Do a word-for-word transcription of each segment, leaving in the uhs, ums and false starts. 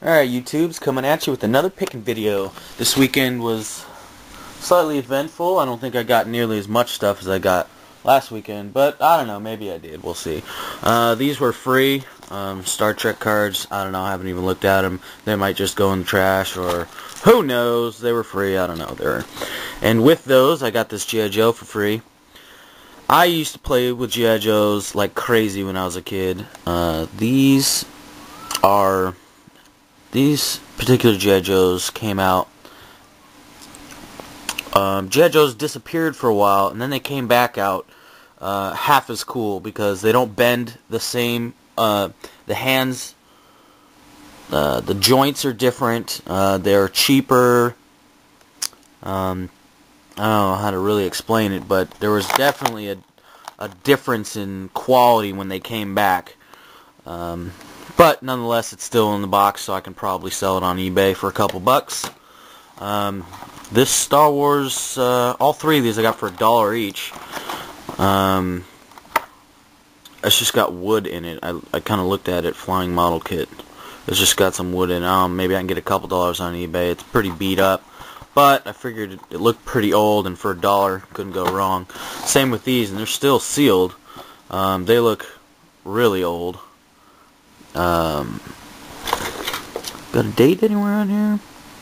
Alright, YouTube's coming at you with another Pickin video. This weekend was slightly eventful. I don't think I got nearly as much stuff as I got last weekend, but I don't know, maybe I did. We'll see. Uh, these were free. Um, Star Trek cards. I don't know, I haven't even looked at them. They might just go in the trash, or who knows. They were free. I don't know. They're... And with those, I got this G I Joe for free. I used to play with G I Joes like crazy when I was a kid. Uh, these are... These particular G I Joes came out. Um, G I Joes disappeared for a while, and then they came back out uh, half as cool because they don't bend the same. Uh, the hands, uh, the joints are different. Uh, they're cheaper. Um, I don't know how to really explain it, but there was definitely a, a difference in quality when they came back. Um, But, nonetheless, it's still in the box, so I can probably sell it on eBay for a couple bucks. Um, this Star Wars, uh, all three of these I got for a dollar each. Um, it's just got wood in it. I, I kind of looked at it, flying model kit. It's just got some wood in it. Um, maybe I can get a couple dollars on eBay. It's pretty beat up, but I figured it, it looked pretty old, and for a dollar, couldn't go wrong. Same with these, and they're still sealed. Um, they look really old. Um, got a date anywhere on here?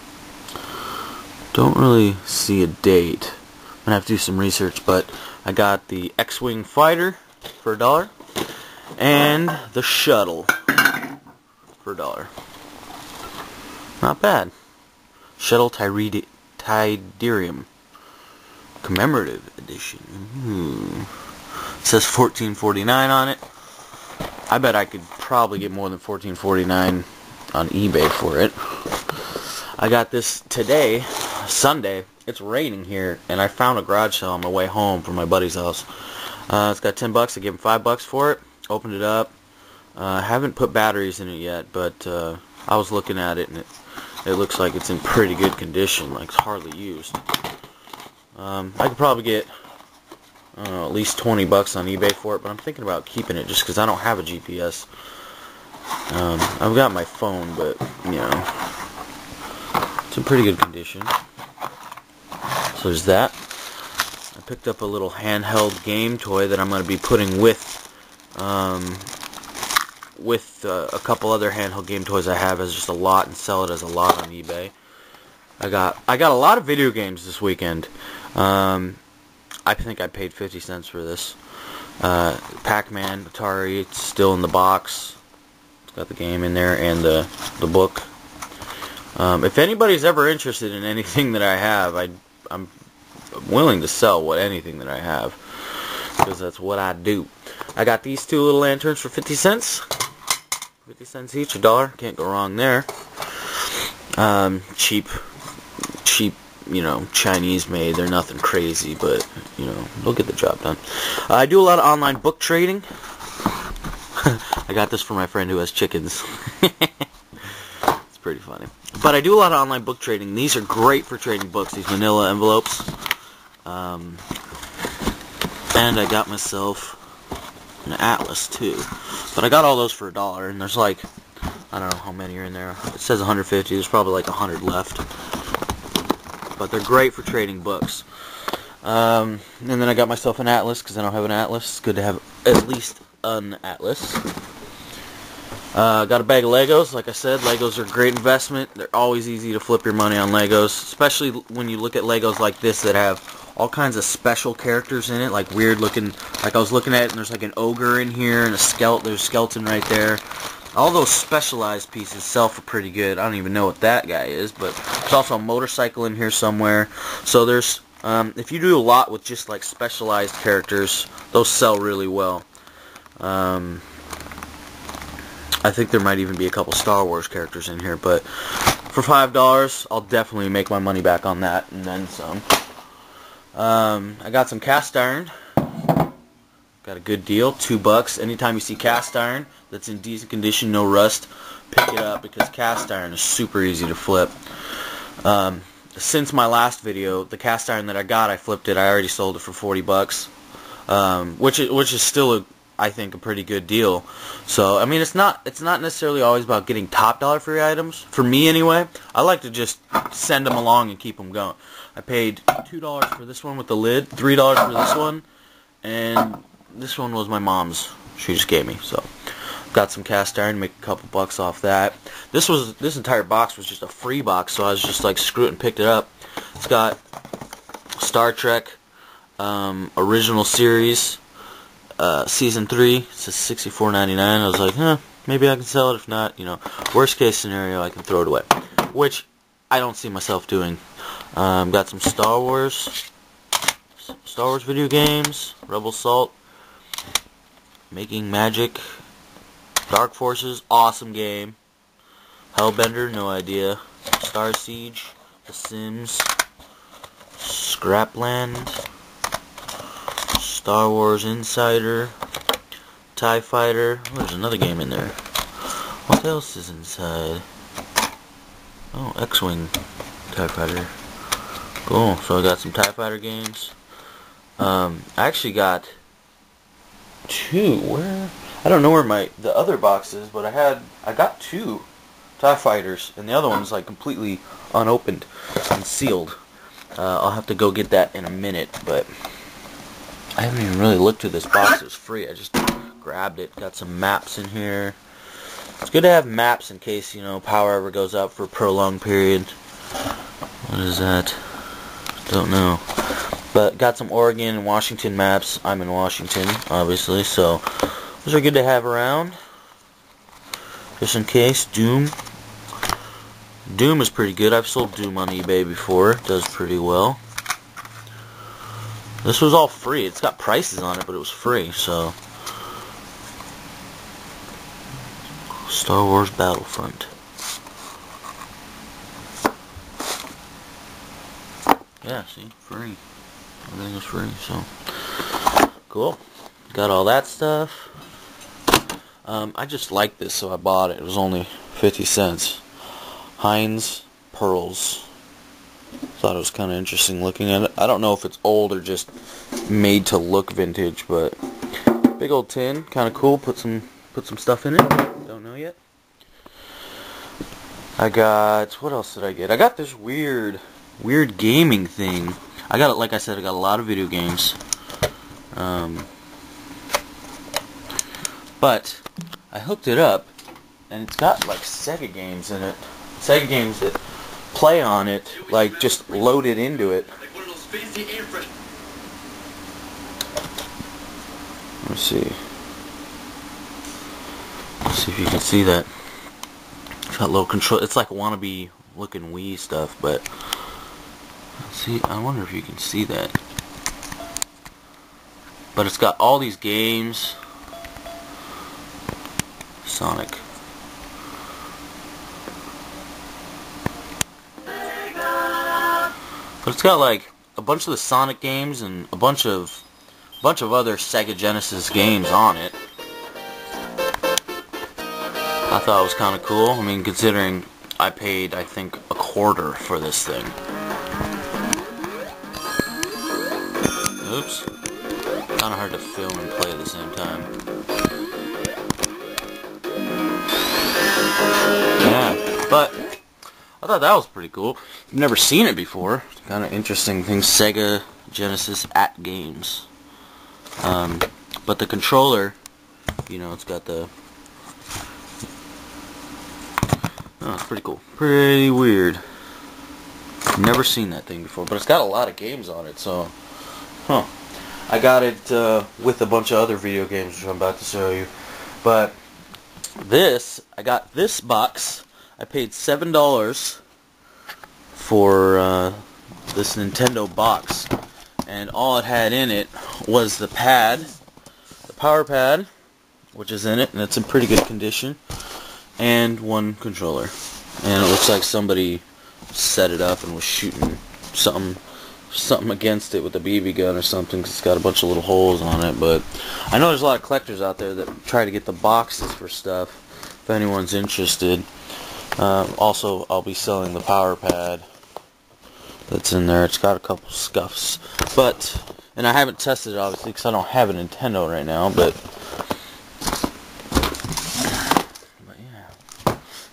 Don't really see a date. I'm gonna have to do some research, but I got the X-Wing fighter for a dollar and the shuttle for a dollar. Not bad. Shuttle Tyredi Tidarium commemorative edition. Ooh. It says fourteen forty-nine on it. I bet I could probably get more than fourteen forty-nine on eBay for it. I got this today, Sunday. It's raining here, and I found a garage sale on my way home from my buddy's house. Uh, it's got ten bucks. I gave him five bucks for it. Opened it up. I uh, haven't put batteries in it yet, but uh, I was looking at it, and it it looks like it's in pretty good condition. Like it's hardly used. Um, I could probably get. I don't know, at least twenty bucks on eBay for it, but I'm thinking about keeping it just because I don't have a G P S. Um, I've got my phone, but, you know, it's in pretty good condition. So there's that. I picked up a little handheld game toy that I'm going to be putting with, um, with uh, a couple other handheld game toys I have as just a lot and sell it as a lot on eBay. I got, I got a lot of video games this weekend. Um... I think I paid fifty cents for this. Uh, Pac-Man, Atari, it's still in the box. It's got the game in there and the, the book. Um, if anybody's ever interested in anything that I have, I, I'm willing to sell what anything that I have. Because that's what I do. I got these two little lanterns for fifty cents. fifty cents each, a dollar. Can't go wrong there. Um, cheap, cheap. You know, Chinese made. They're nothing crazy, but, you know, they'll get the job done. Uh, I do a lot of online book trading. I got this from my friend who has chickens. It's pretty funny. But I do a lot of online book trading. These are great for trading books, these manila envelopes. Um, and I got myself an atlas, too. But I got all those for a dollar, and there's like, I don't know how many are in there. It says one hundred fifty. There's probably like one hundred left. But they're great for trading books. Um, and then I got myself an atlas because I don't have an atlas. It's good to have at least an atlas. Uh, got a bag of Legos. Like I said, Legos are a great investment. They're always easy to flip your money on Legos, especially when you look at Legos like this that have all kinds of special characters in it, like weird looking. Like I was looking at it, and there's like an ogre in here and a skeleton. There's a skeleton right there. All those specialized pieces sell for pretty good. I don't even know what that guy is, but there's also a motorcycle in here somewhere. So there's, um, if you do a lot with just like specialized characters, those sell really well. Um, I think there might even be a couple Star Wars characters in here, but for five dollars, I'll definitely make my money back on that and then some. Um, I got some cast iron. Got a good deal, two bucks. Anytime you see cast iron that's in decent condition, no rust, pick it up because cast iron is super easy to flip. Um, since my last video, the cast iron that I got, I flipped it. I already sold it for forty bucks, um, which is, which is still a I think, a pretty good deal. So, I mean, it's not it's not necessarily always about getting top dollar for your items. For me, anyway, I like to just send them along and keep them going. I paid two dollars for this one with the lid, three dollars for this one, and this one was my mom's. She just gave me, so got some cast iron, make a couple bucks off that. This was this entire box was just a free box, so I was just like, screw it, and picked it up. It's got Star Trek um, original series. Uh, season three, it says sixty-four ninety-nine. I was like, huh, maybe I can sell it. If not, you know, worst case scenario, I can throw it away, which I don't see myself doing. Um, got some Star Wars, Star Wars video games, Rebel Assault, Making Magic, Dark Forces, awesome game. Hellbender, no idea. Star Siege, The Sims, Scrapland, Star Wars Insider, TIE Fighter. Oh, there's another game in there. What else is inside? Oh, X-Wing TIE Fighter. Cool. So I got some TIE Fighter games. Um, I actually got two. Where? I don't know where my the other box is, but I had I got two TIE Fighters, and the other one's like completely unopened and sealed. Uh, I'll have to go get that in a minute, but I haven't even really looked through this box. It was free. I just grabbed it. Got some maps in here. It's good to have maps in case, you know, power ever goes out for a prolonged period. What is that? Don't know. But got some Oregon and Washington maps. I'm in Washington, obviously, so those are good to have around. Just in case. Doom. Doom is pretty good. I've sold Doom on eBay before. It does pretty well. This was all free. It's got prices on it, but it was free, so. Star Wars Battlefront. Yeah, see? Free. Everything was free, so. Cool. Got all that stuff. Um, I just liked this, so I bought it. It was only fifty cents. Heinz Pearls. Thought it was kind of interesting looking at it. I don't know if it's old or just made to look vintage, but big old tin, kind of cool. Put some put some stuff in it. Don't know yet. I got, what else did I get? I got this weird weird gaming thing. I got, like I said, I got a lot of video games. Um, but I hooked it up, and it's got like Sega games in it. Sega games that play on it, like just loaded into it. Let's see. Let's see if you can see that. It's got little control. It's like wannabe looking Wii stuff, but see, I wonder if you can see that. But it's got all these games. Sonic. But it's got like a bunch of the Sonic games and a bunch of a bunch of other Sega Genesis games on it. I thought it was kind of cool. I mean, considering I paid, I think, a quarter for this thing. Oops. Kind of hard to film and play at the same time. Yeah, but I thought that was pretty cool. I've never seen it before. Kind of interesting thing. Sega Genesis at games. Um, but the controller, you know, it's got the. Oh, it's pretty cool. Pretty weird. Never seen that thing before, but it's got a lot of games on it, so. Huh. I got it uh, with a bunch of other video games, which I'm about to show you. But this, I got this box. I paid seven dollars for uh, this Nintendo box, and all it had in it was the pad, the power pad, which is in it, and it's in pretty good condition, and one controller. And it looks like somebody set it up and was shooting something something against it with a B B gun or something, because it's got a bunch of little holes on it. But I know there's a lot of collectors out there that try to get the boxes for stuff, if anyone's interested. Uh, also, I'll be selling the power pad that's in there. It's got a couple scuffs, but, and I haven't tested it obviously because I don't have a Nintendo right now, but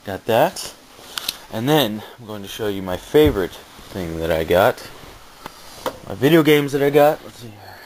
got that. And then I'm going to show you my favorite thing that I got. My video games that I got. Let's see here.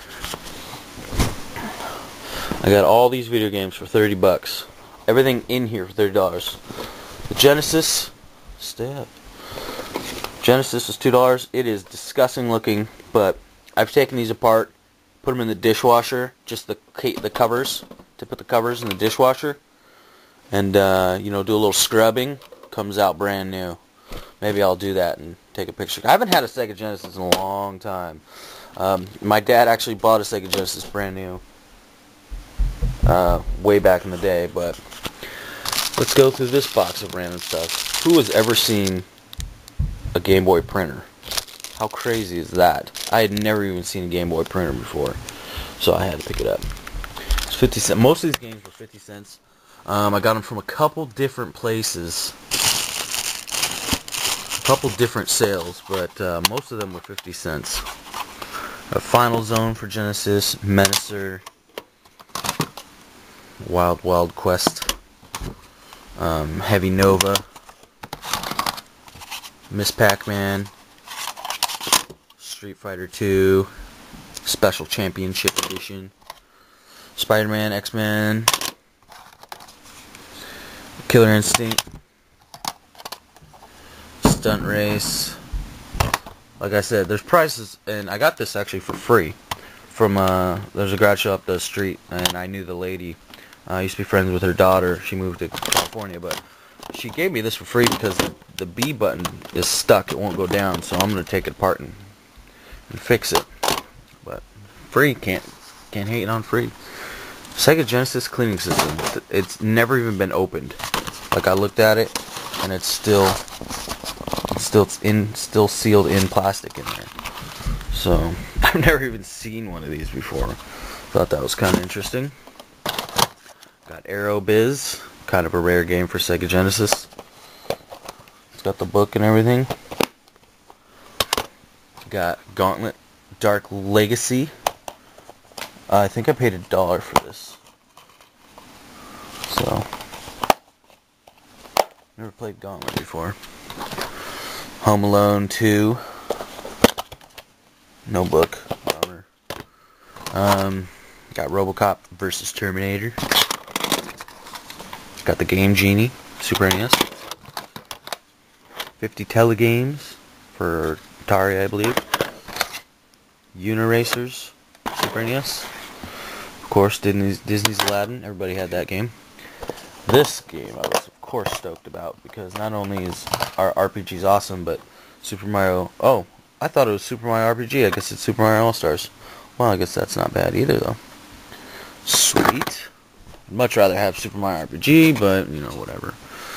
I got all these video games for thirty bucks. Everything in here for thirty dollars. The Genesis, stay up. Genesis is two dollars. It is disgusting looking, but I've taken these apart, put them in the dishwasher, just the the covers, to put the covers in the dishwasher, and uh, you know, do a little scrubbing. Comes out brand new. Maybe I'll do that and take a picture. I haven't had a Sega Genesis in a long time. Um, my dad actually bought a Sega Genesis brand new uh, way back in the day, but let's go through this box of random stuff. Who has ever seen a Game Boy printer? How crazy is that? I had never even seen a Game Boy printer before, so I had to pick it up. It's fifty cents. Most of these games were fifty cents. Um, I got them from a couple different places, a couple different sales, but uh, most of them were fifty cents. A Final Zone for Genesis, Menacer, Wild Wild Quest, um, Heavy Nova, Miss Pac-Man, Street Fighter two, Special Championship Edition, Spider-Man, X-Men, Killer Instinct, Stunt Race. Like I said, there's prices, and I got this actually for free from, uh, there's a garage shop up the street, and I knew the lady. Uh, I used to be friends with her daughter. She moved to California, but she gave me this for free because the, the B button is stuck. It won't go down, so I'm going to take it apart and, and fix it. But free, can't, can't hate on free. Sega Genesis cleaning system. It's never even been opened. Like, I looked at it, and it's still, it's still in, still sealed in plastic in there. So I've never even seen one of these before. Thought that was kind of interesting. Got Aero Biz, kind of a rare game for Sega Genesis. It's got the book and everything. Got Gauntlet Dark Legacy. Uh, I think I paid a dollar for this. So, never played Gauntlet before. Home Alone two. No book. Bummer. Um, got RoboCop versus Terminator. Got the Game Genie, Super N E S. fifty Telegames for Atari, I believe. Uniracers, Super N E S. Of course, Disney's, Disney's Aladdin. Everybody had that game. This game I was, of course, stoked about because not only is our R P Gs awesome, but Super Mario... Oh, I thought it was Super Mario R P G. I guess it's Super Mario All-Stars. Well, I guess that's not bad either, though. Sweet. I'd much rather have Super Mario R P G, but, you know, whatever.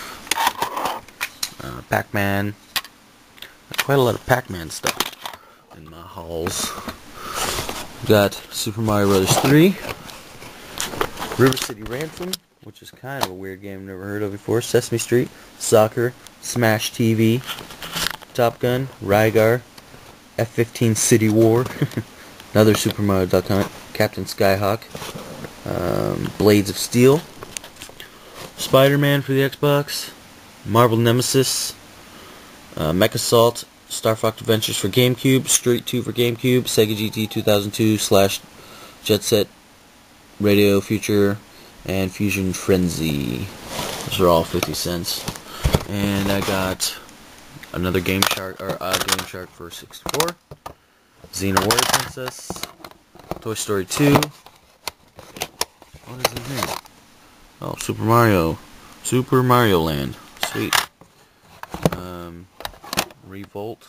Uh, Pac-Man. Quite a lot of Pac-Man stuff in my halls. Got Super Mario Brothers three. River City Ransom, which is kind of a weird game I've never heard of before. Sesame Street. Soccer. Smash T V. Top Gun. Rygar. F fifteen City War. Another Super Mario Duck Hunt. Captain Skyhawk. Um, Blades of Steel. Spider-Man for the Xbox. Marvel Nemesis. Uh, Mech Assault. Star Fox Adventures for GameCube. Street two for GameCube. Sega G T two thousand two slash Jet Set Radio Future and Fusion Frenzy. Those are all fifty cents. And I got another Game Shark or uh, Game Shark for sixty-four. Xena Warrior Princess. Toy Story two. What is in here? Oh, Super Mario. Super Mario Land. Sweet. Um, Revolt.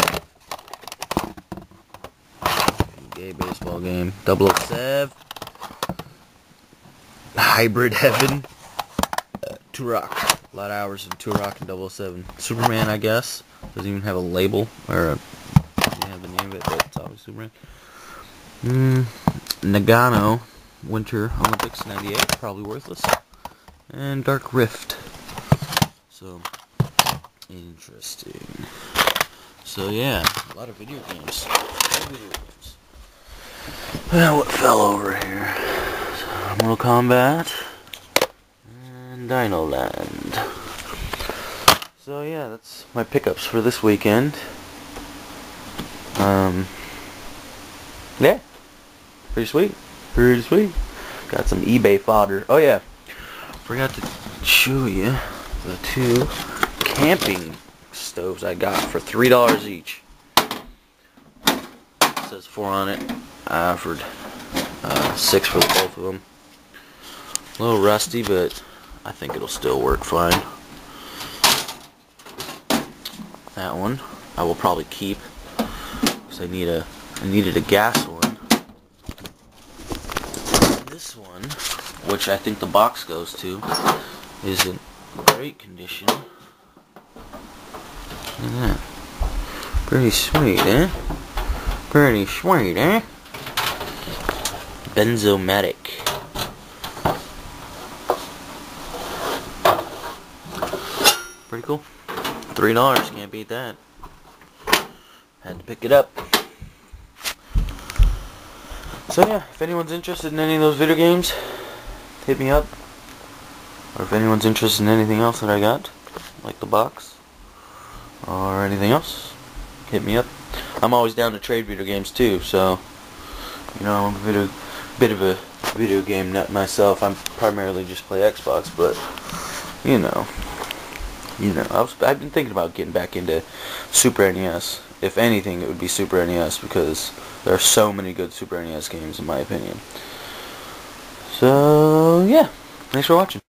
Gay baseball game. double oh seven. Hybrid Heaven. Uh, Turok. A lot of hours of Turok and double oh seven. Superman, I guess. Doesn't even have a label. Or a, doesn't have the name of it, but it's always Superman. Mm, Nagano. Winter Olympics ninety-eight. Probably worthless. And Dark Rift. So, interesting. So, yeah. A lot of video games. A lot of video games. Well, what fell over here? So, Mortal Kombat. And Dino Land. So yeah, that's my pickups for this weekend. Um, yeah, pretty sweet, pretty sweet. Got some eBay fodder. Oh yeah, forgot to show you the two camping stoves I got for three dollars each. It says four on it. I offered uh, six for both of them. A little rusty, but I think it'll still work fine. That one I will probably keep because I need a I needed a gas one. This one, which I think the box goes to, is in great condition. Look at that. Pretty sweet, eh? Pretty sweet, eh? Benzomatic. Pretty cool. Three dollars, can't beat that. Had to pick it up. So yeah, if anyone's interested in any of those video games, hit me up. Or if anyone's interested in anything else that I got, like the box, or anything else, hit me up. I'm always down to trade video games too, so, you know, I'm a bit of, bit of a video game nut myself. I'm primarily just play Xbox, but, you know, you know, I was, I've been thinking about getting back into Super N E S. If anything, it would be Super N E S, because there are so many good Super N E S games, in my opinion. So, yeah, thanks for watching.